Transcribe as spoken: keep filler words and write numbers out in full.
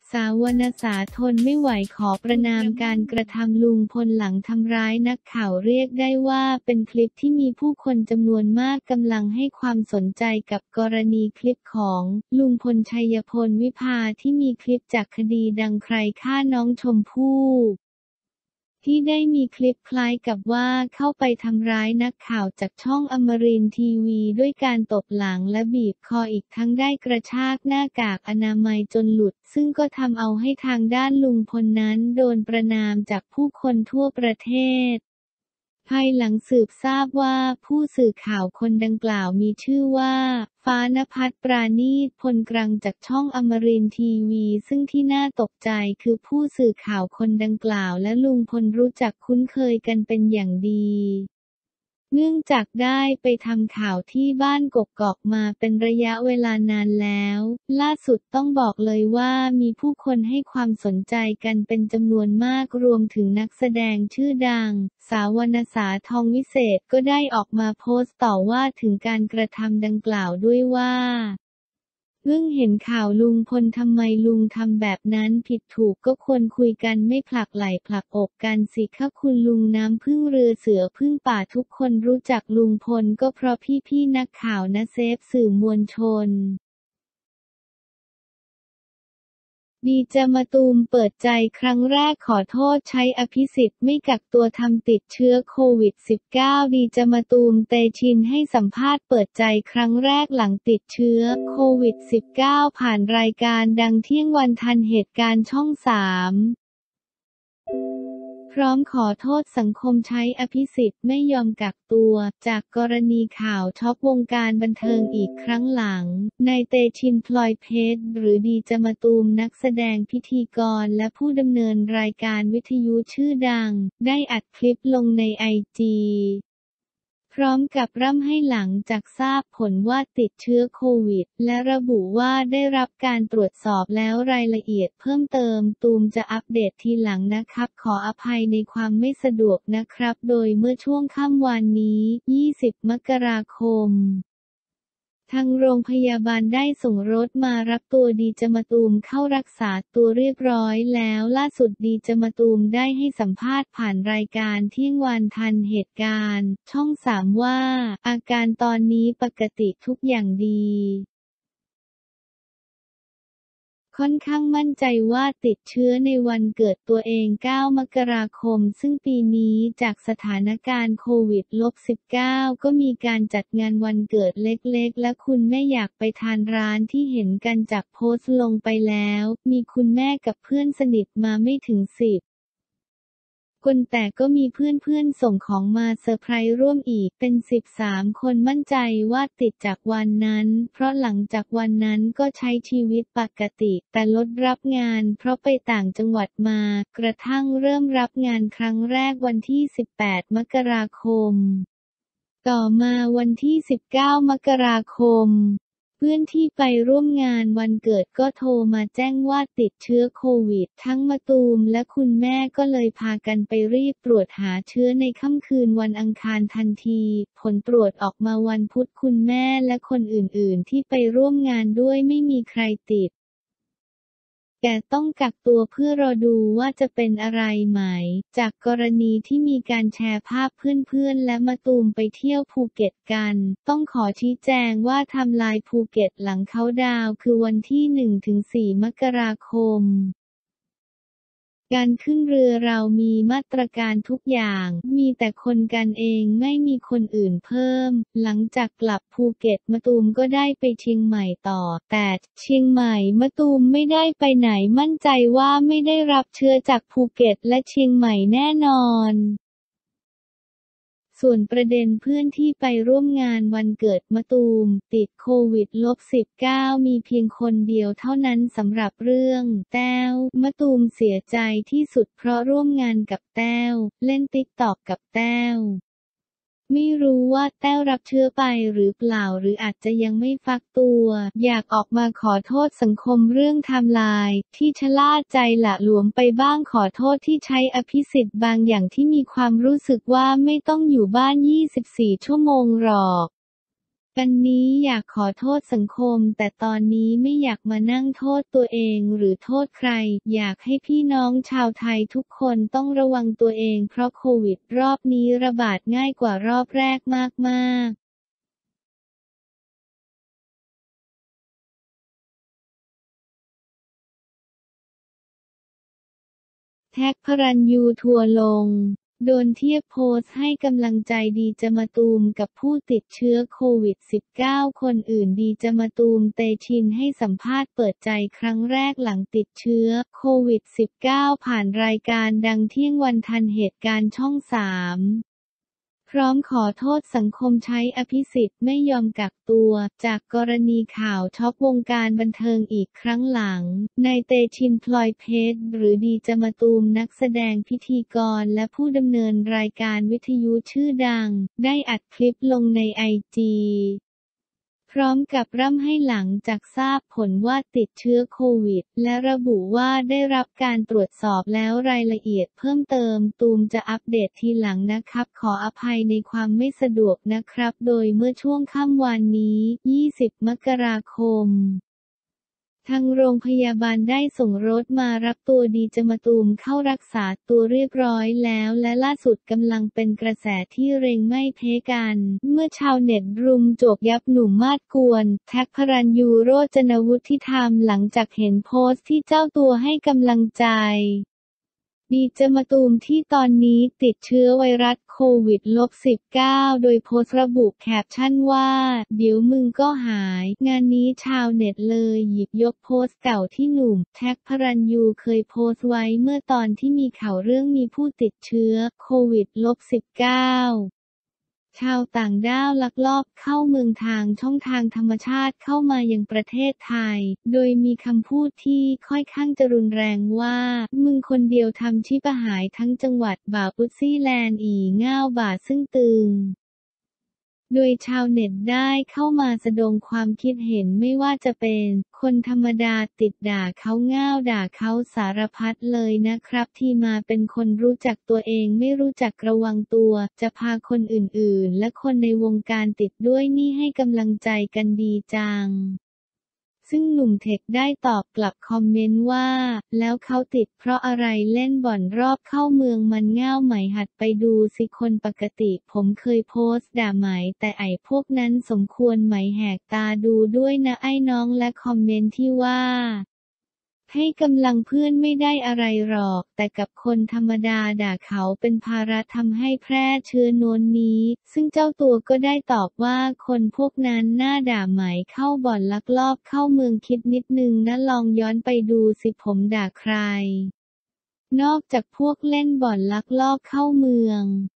สาวนสาทนไม่ไหวขอประณามการกระทำลุงพลหลังทำร้ายนักข่าวเรียกได้ว่าเป็นคลิปที่มีผู้คนจำนวนมากกำลังให้ความสนใจกับกรณีคลิปของลุงพลชัยพลวิภาที่มีคลิปจากคดีดังใครฆ่าน้องชมพู่ที่ได้มีคลิปคล้ายกับว่าเข้าไปทำร้ายนักข่าวจากช่องอมรินทร์ทีวีด้วยการตบหลังและบีบคออีกทั้งได้กระชากหน้ากากอนามัยจนหลุดซึ่งก็ทำเอาให้ทางด้านลุงพลนั้นโดนประณามจากผู้คนทั่วประเทศภายหลังสืบทราบว่าผู้สื่อข่าวคนดังกล่าวมีชื่อว่าฟ้านภัส ปราณีตพลกรังจากช่องอมรินทร์ทีวีซึ่งที่น่าตกใจคือผู้สื่อข่าวคนดังกล่าวและลุงพลรู้จักคุ้นเคยกันเป็นอย่างดีเนื่องจากได้ไปทำข่าวที่บ้านกกอกมาเป็นระยะเวลานานแล้วล่าสุดต้องบอกเลยว่ามีผู้คนให้ความสนใจกันเป็นจำนวนมากรวมถึงนักแสดงชื่อดังสาวนสาทองวิเศษก็ได้ออกมาโพสต์ต่อว่าถึงการกระทำดังกล่าวด้วยว่าเพิ่งเห็นข่าวลุงพลทำไมลุงทำแบบนั้นผิดถูกก็ควรคุยกันไม่ผลักไหล่ผลักอกกันสิคะคุณลุงน้ำพึ่งเรือเสือพึ่งป่าทุกคนรู้จักลุงพลก็เพราะพี่ๆนักข่าวนะเซฟสื่อมวลชนดีเจมะตูมเปิดใจครั้งแรกขอโทษใช้อภิสิทธิ์ไม่กักตัวทำติดเชื้อโควิด สิบเก้า ดีเจมะตูมเตชินให้สัมภาษณ์เปิดใจครั้งแรกหลังติดเชื้อโควิด สิบเก้า ผ่านรายการดังเที่ยงวันทันเหตุการณ์ช่อง สามพร้อมขอโทษสังคมใช้อภิสิทธิ์ไม่ยอมกักตัวจากกรณีข่าวช็อกวงการบันเทิงอีกครั้งหลังนายเตชิน พลอยเพชรหรือดีเจมะตูมนักแสดงพิธีกรและผู้ดำเนินรายการวิทยุชื่อดังได้อัดคลิปลงในไอจีพร้อมกับร่ำให้หลังจากทราบผลว่าติดเชื้อโควิดและระบุว่าได้รับการตรวจสอบแล้วรายละเอียดเพิ่มเติมตูมจะอัปเดตทีหลังนะครับขออภัยในความไม่สะดวกนะครับโดยเมื่อช่วงค่ำวานนี้ยี่สิบมกราคมทางโรงพยาบาลได้ส่งรถมารับตัวดีเจมะตูมเข้ารักษาตัวเรียบร้อยแล้วล่าสุดดีเจมะตูมได้ให้สัมภาษณ์ผ่านรายการเที่ยงวันทันเหตุการณ์ช่องสามว่าอาการตอนนี้ปกติทุกอย่างดีค่อนข้างมั่นใจว่าติดเชื้อในวันเกิดตัวเองเก้ามกราคมซึ่งปีนี้จากสถานการณ์โควิด สิบเก้า ก็มีการจัดงานวันเกิดเล็กๆและคุณแม่อยากไปทานร้านที่เห็นกันจากโพสต์ลงไปแล้วมีคุณแม่กับเพื่อนสนิทมาไม่ถึงสิบคนแต่ก็มีเพื่อนๆส่งของมาเซอร์ไพรส์ร่วมอีกเป็นสิบสามคนมั่นใจว่าติดจากวันนั้นเพราะหลังจากวันนั้นก็ใช้ชีวิตปกติแต่ลดรับงานเพราะไปต่างจังหวัดมากระทั่งเริ่มรับงานครั้งแรกวันที่สิบแปดมกราคมต่อมาวันที่สิบเก้ามกราคมเพื่อนที่ไปร่วมงานวันเกิดก็โทรมาแจ้งว่าติดเชื้อโควิดทั้งมะตูมและคุณแม่ก็เลยพากันไปรีบตรวจหาเชื้อในค่ำคืนวันอังคารทันทีผลตรวจออกมาวันพุธคุณแม่และคนอื่นๆที่ไปร่วมงานด้วยไม่มีใครติดแต่ต้องกักตัวเพื่อรอดูว่าจะเป็นอะไรไหมจากกรณีที่มีการแชร์ภาพเพื่อนๆและมะตูมไปเที่ยวภูเก็ตกันต้องขอชี้แจงว่าไทม์ไลน์ภูเก็ตหลังเขาน์ดาวน์คือวันที่ หนึ่งถึงสี่ มกราคมการขึ้นเรือเรามีมาตรการทุกอย่างมีแต่คนกันเองไม่มีคนอื่นเพิ่มหลังจากกลับภูเก็ตมะตูมก็ได้ไปเชียงใหม่ต่อแต่เชียงใหม่มะตูมไม่ได้ไปไหนมั่นใจว่าไม่ได้รับเชื้อจากภูเก็ตและเชียงใหม่แน่นอนส่วนประเด็นเพื่อนที่ไปร่วมงานวันเกิดมะตูมติดโควิด สิบเก้า มีเพียงคนเดียวเท่านั้นสำหรับเรื่องแต้วมะตูมเสียใจที่สุดเพราะร่วมงานกับแต้วเล่นติ๊กต็อกกับแต้วไม่รู้ว่าแต้วรับเชื้อไปหรือเปล่าหรืออาจจะยังไม่ฟักตัวอยากออกมาขอโทษสังคมเรื่องไทม์ไลน์ที่ชะล่าใจหละหลวมไปบ้างขอโทษที่ใช้อภิสิทธิ์บางอย่างที่มีความรู้สึกว่าไม่ต้องอยู่บ้านยี่สิบสี่ชั่วโมงหรอกวันนี้อยากขอโทษสังคมแต่ตอนนี้ไม่อยากมานั่งโทษตัวเองหรือโทษใครอยากให้พี่น้องชาวไทยทุกคนต้องระวังตัวเองเพราะโควิดรอบนี้ระบาดง่ายกว่ารอบแรกมากๆแท็กพระรัญยูทัวร์ลงโดนเทียบโพสต์ให้กำลังใจดีเจมะตูมกับผู้ติดเชื้อโควิด สิบเก้า คนอื่นดีเจมะตูมเตชินให้สัมภาษณ์เปิดใจครั้งแรกหลังติดเชื้อโควิด สิบเก้า ผ่านรายการดังเที่ยงวันทันเหตุการณ์ช่อง สามพร้อมขอโทษสังคมใช้อภิสิทธิ์ไม่ยอมกักตัวจากกรณีข่าวช็อกวงการบันเทิงอีกครั้งหลังนายเตชินพลอยเพชรหรือดีเจมะตูมนักแสดงพิธีกรและผู้ดำเนินรายการวิทยุชื่อดังได้อัดคลิปลงในไอจีพร้อมกับร่ำให้หลังจากทราบผลว่าติดเชื้อโควิดและระบุว่าได้รับการตรวจสอบแล้วรายละเอียดเพิ่มเติมตูมจะอัปเดตทีหลังนะครับขออภัยในความไม่สะดวกนะครับโดยเมื่อช่วงค่ำวานนี้ ยี่สิบ มกราคมทางโรงพยาบาลได้ส่งรถมารับตัวดีเจมะตูมเข้ารักษาตัวเรียบร้อยแล้วและล่าสุดกำลังเป็นกระแสที่เร่งไม่เพ้กันเมื่อชาวเน็ตรุมโจกยับหนุ่มมาดกวนแท็กพระรัญยูโรจนวุฒิธรรมหลังจากเห็นโพสต์ที่เจ้าตัวให้กำลังใจดีเจมะตูมที่ตอนนี้ติดเชื้อไวรัสโควิด สิบเก้า โดยโพสต์ระบุแคปชั่นว่าเดี๋ยวมึงก็หายงานนี้ชาวเน็ตเลยหยิบยกโพสต์เก่าที่หนุ่มแท็กพระรัญยูเคยโพสต์ไว้เมื่อตอนที่มีข่าวเรื่องมีผู้ติดเชื้อโควิด สิบเก้าชาวต่างด้าวลักลอบเข้าเมืองทางช่องทางธรรมชาติเข้ามายังประเทศไทยโดยมีคำพูดที่ค่อยข้างจะรุนแรงว่ามึงคนเดียวทำชิบหายทั้งจังหวัดบ่าอุซี่แลนด์อีง่าวบ่าซึ่งตึงโดยชาวเน็ตได้เข้ามาแสดงความคิดเห็นไม่ว่าจะเป็นคนธรรมดาติดด่าเขาง่าวด่าเขาสารพัดเลยนะครับที่มาเป็นคนรู้จักตัวเองไม่รู้จักระวังตัวจะพาคนอื่นๆและคนในวงการติดด้วยนี่ให้กำลังใจกันดีจังซึ่งหนุ่มเทคได้ตอบกลับคอมเมนต์ว่าแล้วเขาติดเพราะอะไรเล่นบ่อนรอบเข้าเมืองมันง่าวไหมหัดไปดูสิคนปกติผมเคยโพสต์ด่าไหมแต่ไอ้พวกนั้นสมควรไหมแหกตาดูด้วยนะไอ้น้องและคอมเมนต์ที่ว่าให้กำลังเพื่อนไม่ได้อะไรหรอกแต่กับคนธรรมดาด่าเขาเป็นภาระทำให้แพร่เชื้อโน้นนี้ซึ่งเจ้าตัวก็ได้ตอบว่าคนพวกนั้นน่าด่าไหมเข้าบ่อนลักลอบเข้าเมืองคิดนิดนึงนะลองย้อนไปดูสิผมด่าใครนอกจากพวกเล่นบ่อนลักลอบเข้าเมือง